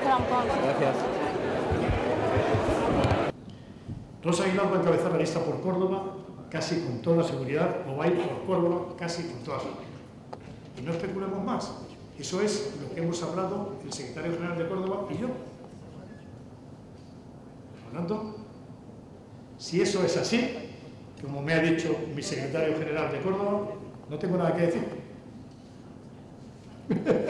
Trampón. Gracias. Rosa Aguilar va a encabezar la lista por Córdoba casi con toda seguridad, o va a ir por Córdoba casi con toda seguridad. Y no especulemos más. Eso es lo que hemos hablado el secretario general de Córdoba y yo. Por lo tanto, si eso es así, como me ha dicho mi secretario general de Córdoba, no tengo nada que decir.